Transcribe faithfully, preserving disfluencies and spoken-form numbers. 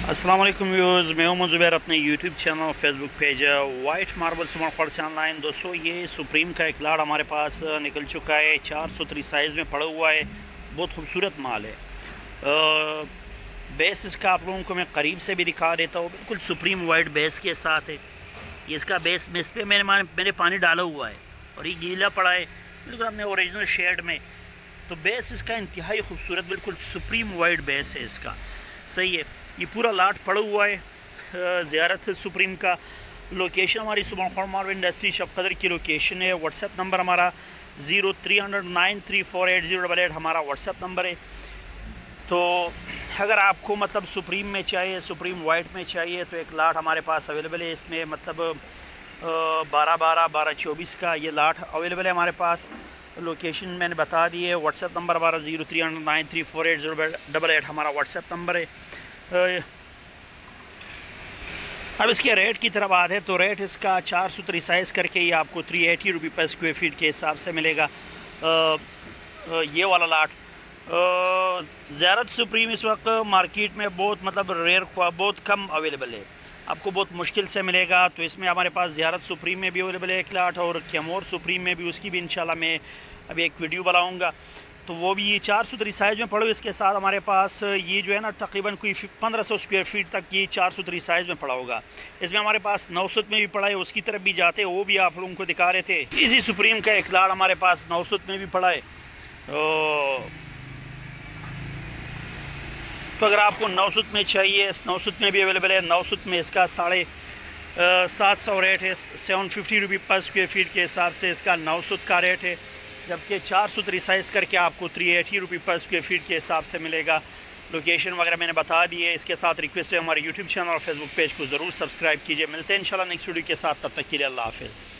अस्सलाम वालेकुम व्यूअर्स, मैं हूं ज़ुबैर अपने YouTube channel Facebook page white marble से ऑनलाइन। दोस्तों, ये सुप्रीम का एक लाड़ हमारे पास निकल चुका है, चार सौ त्री साइज़ में पड़ा हुआ है। बहुत खूबसूरत माल है। आ, बेस इसका आप लोगों को मैं करीब से भी दिखा देता हूँ। बिल्कुल सुप्रीम वाइट बेस के साथ है। ये इसका बेस में इस पर मैंने मैंने पानी डाला हुआ है और ये गीला पड़ा है बिल्कुल अपने ओरिजिनल शेड में। तो बेस इसका इंतहाई खूबसूरत, बिल्कुल सुप्रीम वाइट बेस है इसका। सही है। ये पूरा लाट पड़ा हुआ है। ज़ियारत सुप्रीम का लोकेशन हमारी सुबह मार्बल इंडस्ट्री शब कदर की लोकेशन है। व्हाट्सएप नंबर हमारा zero three hundred nine three four eight zero double eight हमारा व्हाट्सएप नंबर है। तो अगर आपको मतलब सुप्रीम में चाहिए, सुप्रीम वाइट में चाहिए, तो एक लाट हमारे पास अवेलेबल है। इसमें मतलब बारह बारह बारह चौबीस का ये लाट अवेलेबल है हमारे पास। लोकेशन मैंने बता दी है। व्हाट्सएप नंबर हमारा zero three hundred nine three four eight zero double eight हमारा व्हाट्सएप नंबर है। अब इसके रेट की तरफ आते हैं। तो रेट इसका चार सौ त्री साइज़ करके ये आपको थ्री एटी रुपये पर स्क्वायर फीट के हिसाब से मिलेगा। आ, ये वाला लाट ज़ियारत सुप्रीम इस वक्त मार्केट में बहुत मतलब रेयर, बहुत कम अवेलेबल है, आपको बहुत मुश्किल से मिलेगा। तो इसमें हमारे पास ज़ियारत सुप्रीम में भी अवेलेबल है एक लाट, और कैमोर सुप्रीम में भी, उसकी भी इंशाल्लाह मैं अभी एक वीडियो बनाऊँगा। तो वो भी ये चार सौ त्री साइज़ में पड़ो। इसके साथ हमारे पास ये जो है ना तकरीबन कोई पंद्रह सौ स्क्वायर फीट तक ये चार सौ त्री साइज़ में पड़ा होगा। इसमें हमारे पास नौ सौ में भी पड़ा है, उसकी तरफ भी जाते हैं, वो भी आप लोगों को दिखा रहे थे। इसी सुप्रीम का एक लाड़ हमारे पास नौ सौ में भी पड़ा है। तो अगर आपको नौ सौ में चाहिए, नौ सौ में भी अवेलेबल है। नौ सौ में इसका साढ़े सात सौ रेट है, सेवन फिफ्टी रुपये पर स्क्वायर फीट के हिसाब से इसका नौ सौ का रेट है। जबकि चार सौ त्री साइज़ करके आपको थ्री एटी रुपये पर स्क्वायर फीट के हिसाब से मिलेगा। लोकेशन वगैरह मैंने बता दी है। इसके साथ रिक्वेस्ट है हमारे यूट्यूब चैनल और फेसबुक पेज को ज़रूर सब्सक्राइब कीजिए। मिलते हैं इंशाल्लाह नेक्स्ट वीडियो के साथ। तब तक के लिए अल्लाह हाफ़िज़।